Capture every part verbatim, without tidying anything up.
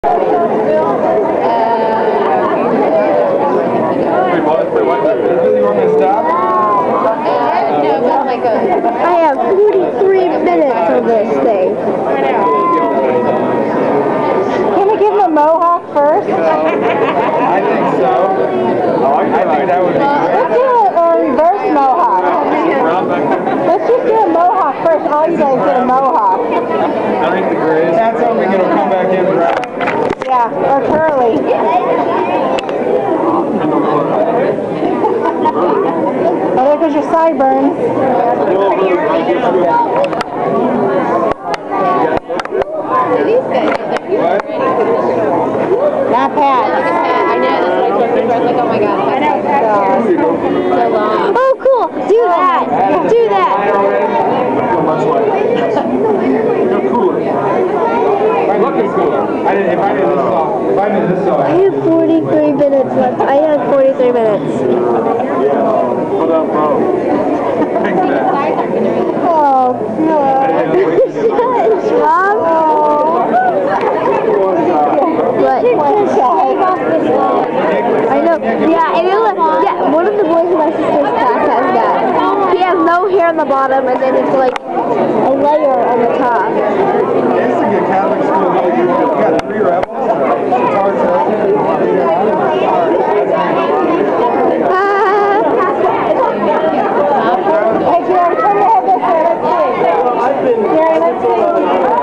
I have forty-three minutes of this thing. Can we give him a mohawk first? I think so. Oh, I think that would be great. Let's do a reverse mohawk. Let's just do a mohawk first. All you guys get a mohawk. That's hoping it'll come back in dry. Yeah, or curly. Oh, there goes your sideburns. Not Pat. I know, that's what I told people. I was like, oh my god. I know, so long. Oh, cool. Do that. Do that. You're cooler. I'm looking cooler. I didn't, if I did this song, if I did this song. I have forty-three minutes left. I have forty-three minutes. What up, bro? Thanks, man. Oh, no. Mom? What? I know. Yeah, and it was, yeah, one of the boys in my sister's class has that. He has no hair on the bottom, and then it's like a layer on the top. This is a good Catholic school. You got three rebels. It's hard to. Hey, Jerry, turn your head this way. Let's see. Jerry, let's see.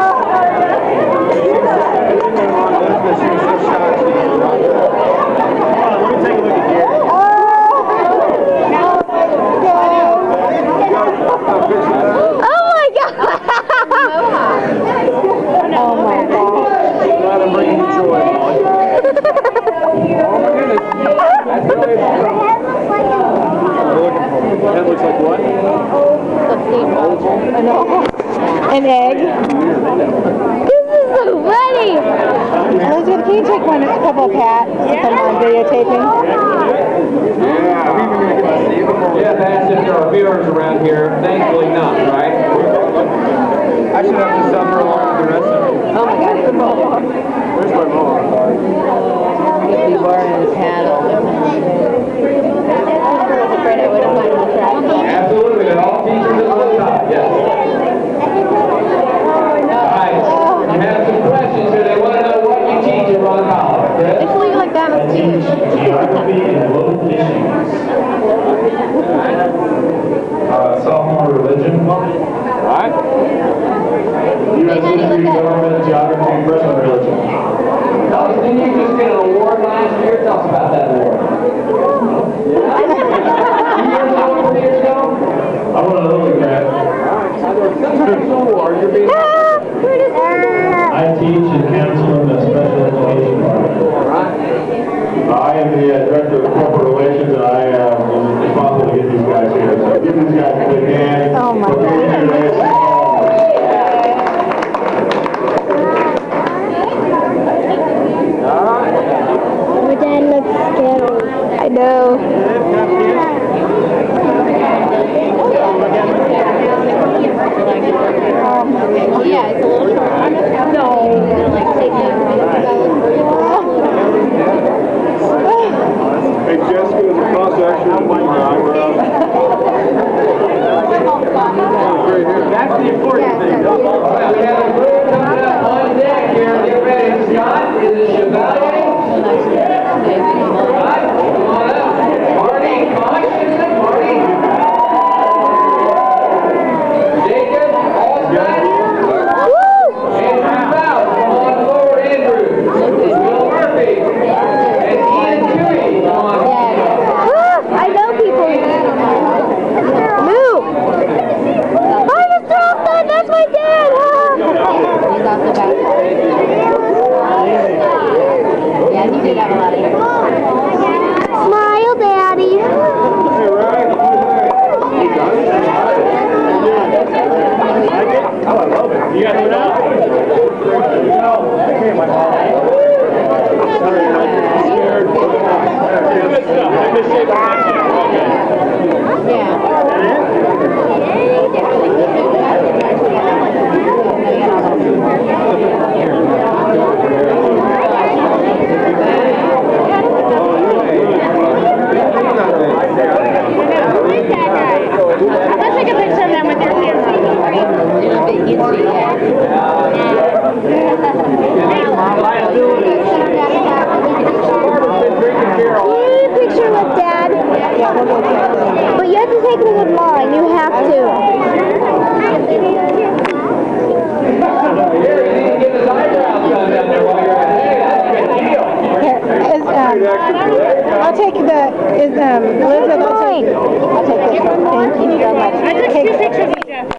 An egg. This is so funny. Elizabeth, can you take one, a couple of Pat? Yeah. Put them on videotaping. Yeah. Yeah, that's if there are viewers around here. Thankfully not, right? I should have to suffer along with the rest of it. Oh my god, it's a mohawk. Where's my mohawk? If you were in the paddle. I was afraid I would have found the track. Absolutely, they're all features at one time, yes. You have some questions here. They want to know what you teach at Ron College. Just leave it like that. Let's teach. Geography and world fishing. Uh, sophomore religion. Right. U S history, government, geography, and freshman religion. stepdad. Yeah, we'll go stepdad. But you have to take it with mine. You have to. Here, you need to get his eyebrows done down there while you're at it. Hey, that's a good deal. Here, is, um, I'll take the, is, um, Elizabeth, I'll take, I'll take this one. Thank you so much. I took two pictures